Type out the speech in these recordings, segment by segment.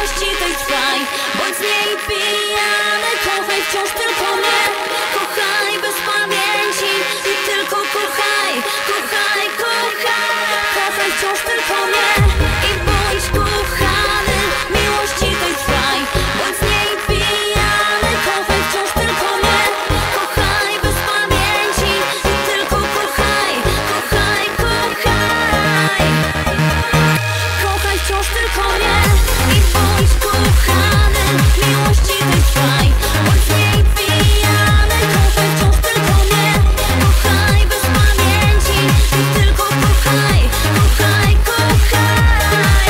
miłości tej trwaj. Bądź z niej pijany, kochaj wciąż tylko mnie. Kochaj bez pamięci i tylko kochaj. Kochaj, kochaj, kochaj wciąż tylko mnie. I bądź kochany, miłości tej trwaj. Bądź z niej pijany, kochaj wciąż tylko mnie. Kochaj bez pamięci i tylko kochaj. Kochaj, kochaj, kochaj wciąż tylko mnie. I bądź kochany, miłości tej trwaj. Bądź z niej pijany, kochaj wciąż tylko mnie. Kochaj bez pamięci i tylko kochaj. Kochaj, kochaj.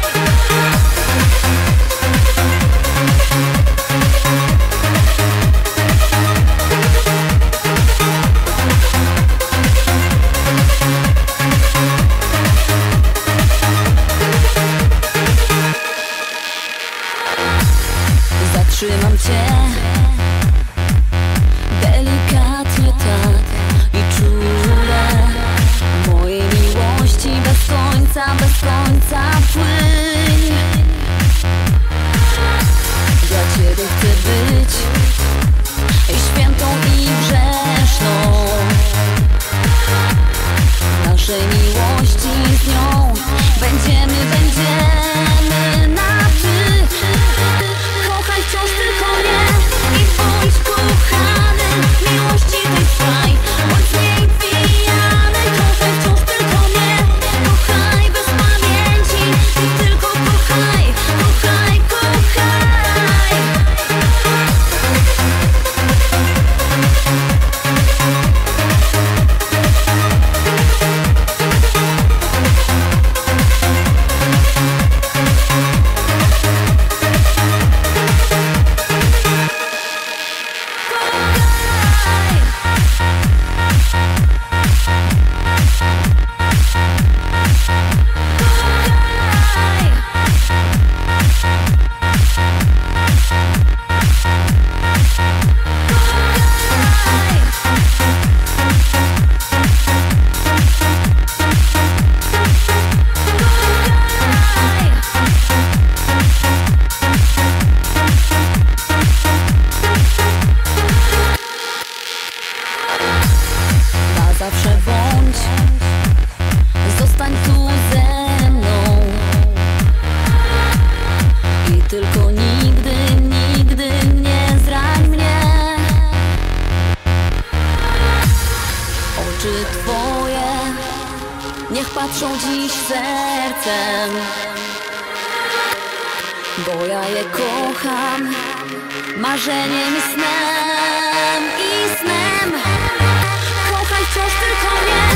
Zatrzymam cię delikatnie tak i czule. Mojej miłości bez końca płyń. Dla ciebie chcę być i świętą i grzeszną. Naszej miłości z nią będziemy na ty. Kochaj wciąż tylko mnie i bądź kochany, miłości tej trwaj. Bądź z niej pijany, kochaj wciąż tylko mnie. Kochaj bez pamięci i tylko kochaj. Kochaj, kochaj. Na zawsze bądź, zostań tu ze mną. I tylko nigdy, nigdy nie zrań mnie. Oczy twoje niech patrzą dziś sercem, bo ja je kocham marzeniem i snem. Kochaj wciąż tylko mnie.